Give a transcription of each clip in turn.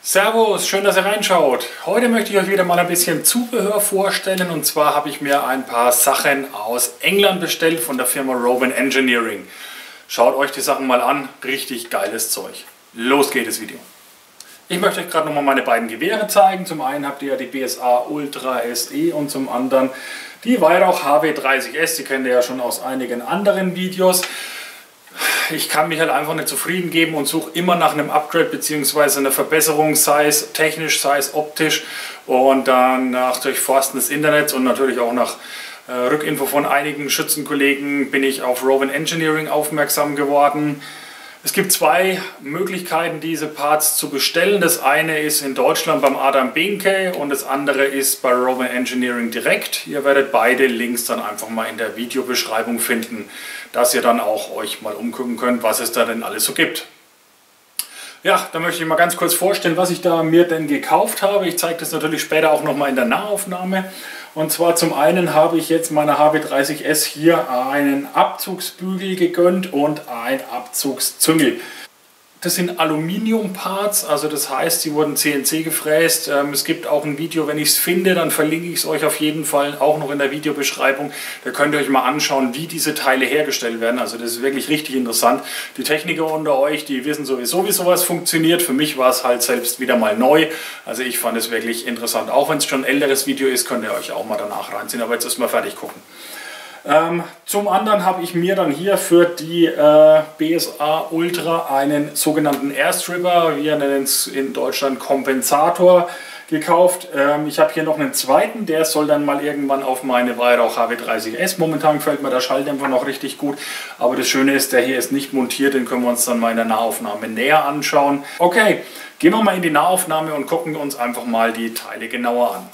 Servus, schön, dass ihr reinschaut. Heute möchte ich euch wieder mal ein bisschen Zubehör vorstellen, und zwar habe ich mir ein paar Sachen aus England bestellt von der Firma Rowan Engineering. Schaut euch die Sachen mal an, richtig geiles Zeug. Los geht das Video. Ich möchte euch gerade nochmal meine beiden Gewehre zeigen. Zum einen habt ihr ja die BSA Ultra SE und zum anderen die Weihrauch HW30S. Die kennt ihr ja schon aus einigen anderen Videos. Ich kann mich halt einfach nicht zufrieden geben und suche immer nach einem Upgrade bzw. einer Verbesserung, sei es technisch, sei es optisch, und dann nach Durchforsten des Internets und natürlich auch nach Rückinfo von einigen Schützenkollegen bin ich auf Rowan Engineering aufmerksam geworden. Es gibt zwei Möglichkeiten, diese Parts zu bestellen. Das eine ist in Deutschland beim Adam Behnke und das andere ist bei Rowan Engineering direkt. Ihr werdet beide Links dann einfach mal in der Videobeschreibung finden, dass ihr dann auch euch mal umgucken könnt, was es da denn alles so gibt. Ja, da möchte ich mal ganz kurz vorstellen, was ich da mir denn gekauft habe. Ich zeige das natürlich später auch nochmal in der Nahaufnahme. Und zwar zum einen habe ich jetzt meiner HW30S hier einen Abzugsbügel gegönnt und ein Abzugszüngel. Das sind Aluminium-Parts, also das heißt, sie wurden CNC gefräst. Es gibt auch ein Video, wenn ich es finde, dann verlinke ich es euch auf jeden Fall auch noch in der Videobeschreibung. Da könnt ihr euch mal anschauen, wie diese Teile hergestellt werden. Also das ist wirklich richtig interessant. Die Techniker unter euch, die wissen sowieso, wie sowas funktioniert. Für mich war es halt selbst wieder mal neu. Also ich fand es wirklich interessant. Auch wenn es schon ein älteres Video ist, könnt ihr euch auch mal danach reinziehen. Aber jetzt erstmal fertig gucken. Zum anderen habe ich mir dann hier für die BSA Ultra einen sogenannten Airstripper, wir nennen es in Deutschland Kompensator, gekauft. Ich habe hier noch einen zweiten, der soll dann mal irgendwann auf meine Weihrauch HW30S. Momentan gefällt mir der Schalldämpfer noch richtig gut, aber das Schöne ist, der hier ist nicht montiert, den können wir uns dann mal in der Nahaufnahme näher anschauen. Okay, gehen wir mal in die Nahaufnahme und gucken uns einfach mal die Teile genauer an.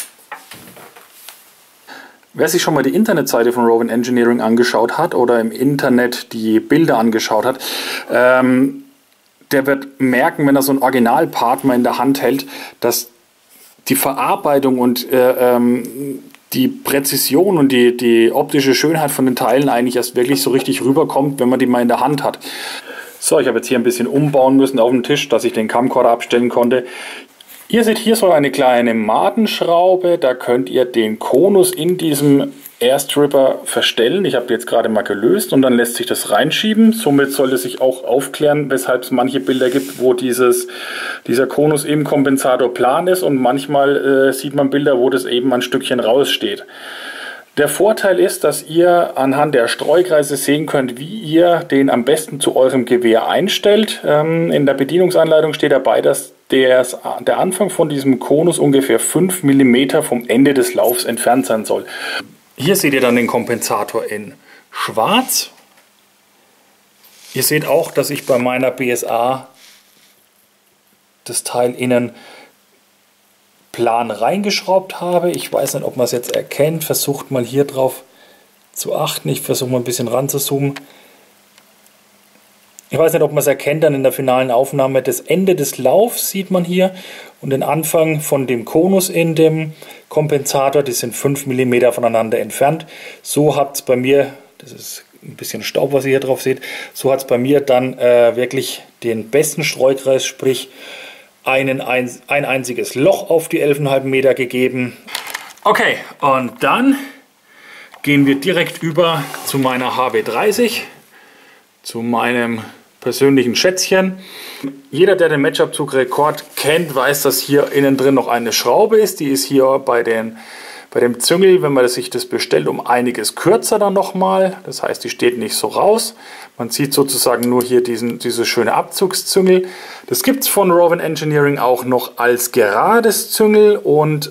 Wer sich schon mal die Internetseite von Rowan Engineering angeschaut hat oder im Internet die Bilder angeschaut hat, der wird merken, wenn er so einen Originalpart mal in der Hand hält, dass die Verarbeitung und die Präzision und die optische Schönheit von den Teilen eigentlich erst wirklich so richtig rüberkommt, wenn man die mal in der Hand hat. So, ich habe jetzt hier ein bisschen umbauen müssen auf dem Tisch, dass ich den Camcorder abstellen konnte. Ihr seht hier so eine kleine Madenschraube, da könnt ihr den Konus in diesem Airstripper verstellen. Ich habe die jetzt gerade mal gelöst und dann lässt sich das reinschieben. Somit sollte sich auch aufklären, weshalb es manche Bilder gibt, wo dieser Konus im Kompensator plan ist, und manchmal sieht man Bilder, wo das eben ein Stückchen raussteht. Der Vorteil ist, dass ihr anhand der Streukreise sehen könnt, wie ihr den am besten zu eurem Gewehr einstellt. In der Bedienungsanleitung steht dabei, dass der Anfang von diesem Konus ungefähr 5 mm vom Ende des Laufs entfernt sein soll. Hier seht ihr dann den Kompensator in schwarz. Ihr seht auch, dass ich bei meiner BSA das Teil innen plan reingeschraubt habe. Ich weiß nicht, ob man es jetzt erkennt. Versucht mal hier drauf zu achten. Ich versuche mal ein bisschen ranzuzoomen. Ich weiß nicht, ob man es erkennt dann in der finalen Aufnahme. Das Ende des Laufs sieht man hier und den Anfang von dem Konus in dem Kompensator. Die sind 5 mm voneinander entfernt. So hat es bei mir, das ist ein bisschen Staub, was ihr hier drauf seht, so hat es bei mir dann wirklich den besten Streukreis, sprich ein einziges Loch auf die 11,5 Meter gegeben. Okay, und dann gehen wir direkt über zu meiner HW30, zu meinem persönlichen Schätzchen. Jeder, der den Matchabzug Rekord kennt, weiß, dass hier innen drin noch eine Schraube ist. Die ist hier bei dem Züngel, wenn man sich das bestellt, um einiges kürzer dann nochmal. Das heißt, die steht nicht so raus. Man sieht sozusagen nur hier diese schöne Abzugszüngel. Das gibt es von Rowan Engineering auch noch als gerades Züngel, und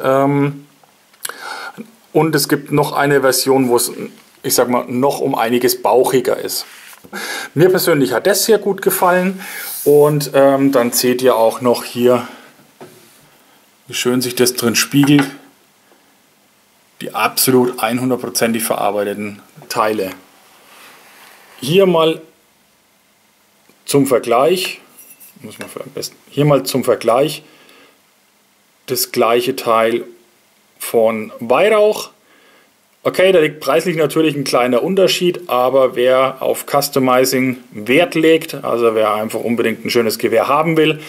es gibt noch eine Version, wo es, ich sag mal, noch um einiges bauchiger ist. Mir persönlich hat das sehr gut gefallen, und dann seht ihr auch noch hier, wie schön sich das drin spiegelt. Die absolut 100%ig verarbeiteten Teile. Hier mal zum Vergleich, das gleiche Teil von Weihrauch. Okay, da liegt preislich natürlich ein kleiner Unterschied, aber wer auf Customizing Wert legt, also wer einfach unbedingt ein schönes Gewehr haben will,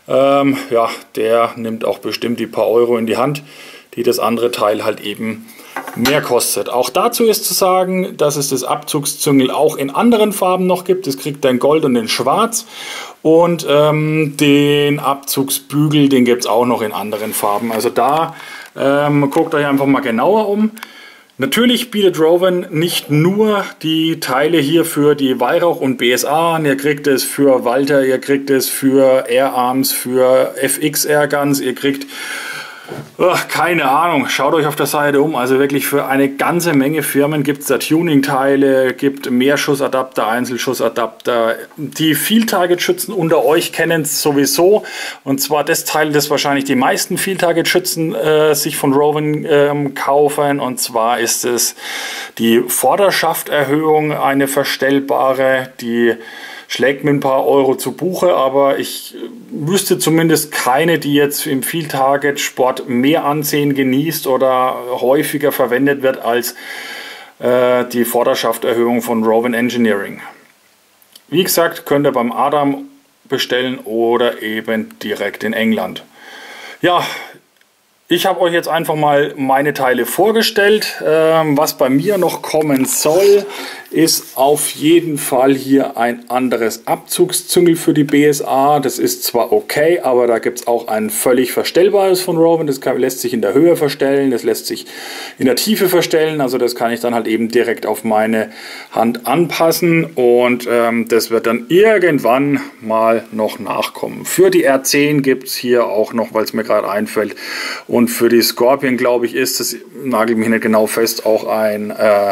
ja, der nimmt auch bestimmt die paar Euro in die Hand, die das andere Teil halt eben mehr kostet. Auch dazu ist zu sagen, dass es das Abzugszüngel auch in anderen Farben noch gibt. Es kriegt in Gold und in Schwarz. Und den Abzugsbügel, den gibt es auch noch in anderen Farben. Also da guckt euch einfach mal genauer um. Natürlich bietet Rowan nicht nur die Teile hier für die Weihrauch und BSA an. Ihr kriegt es für Walther, ihr kriegt es für Air Arms, für FX Air Guns, ihr kriegt keine Ahnung, schaut euch auf der Seite um. Also wirklich für eine ganze Menge Firmen gibt es da Tuning-Teile, gibt Mehrschussadapter, Einzelschussadapter. Die Field-Target-Schützen unter euch kennen es sowieso. Und zwar das Teil, das wahrscheinlich die meisten Field-Target-Schützen sich von Rowan kaufen. Und zwar ist es die Vorderschafterhöhung, eine verstellbare, die schlägt mir ein paar Euro zu Buche, aber ich wüsste zumindest keine, die jetzt im Field-Target-Sport mehr Ansehen genießt oder häufiger verwendet wird als die Vorderschafterhöhung von Rowan Engineering. Wie gesagt, könnt ihr beim Adam bestellen oder eben direkt in England. Ja, ich habe euch jetzt einfach mal meine Teile vorgestellt. Was bei mir noch kommen soll, ist auf jeden Fall hier ein anderes Abzugszüngel für die BSA. Das ist zwar okay, aber da gibt es auch ein völlig verstellbares von Rowan. Das lässt sich in der Höhe verstellen, das lässt sich in der Tiefe verstellen. Also das kann ich dann halt eben direkt auf meine Hand anpassen. Und das wird dann irgendwann mal noch nachkommen. Für die R10 gibt es hier auch noch, weil es mir gerade einfällt, und für die Scorpion, glaube ich, ist es, nagelt mich nicht genau fest, auch ein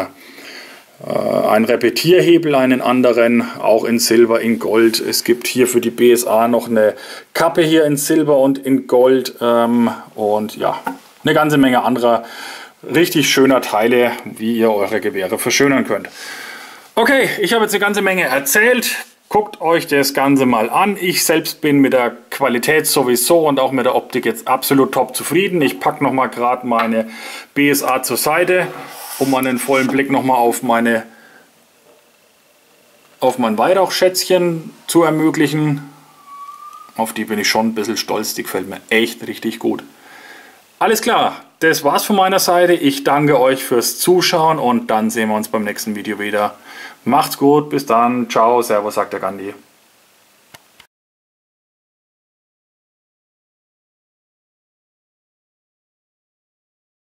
Repetierhebel, einen anderen, auch in Silber, in Gold. Es gibt hier für die BSA noch eine Kappe hier in Silber und in Gold und ja, eine ganze Menge anderer richtig schöner Teile, wie ihr eure Gewehre verschönern könnt. Okay, ich habe jetzt eine ganze Menge erzählt. Guckt euch das Ganze mal an. Ich selbst bin mit der Qualität sowieso und auch mit der Optik jetzt absolut top zufrieden. Ich packe nochmal gerade meine BSA zur Seite, um einen vollen Blick nochmal auf mein Weihrauchschätzchen zu ermöglichen. Auf die bin ich schon ein bisschen stolz, die gefällt mir echt richtig gut. Alles klar, das war's von meiner Seite. Ich danke euch fürs Zuschauen und dann sehen wir uns beim nächsten Video wieder. Macht's gut, bis dann, ciao, servus, sagt der Gandhi.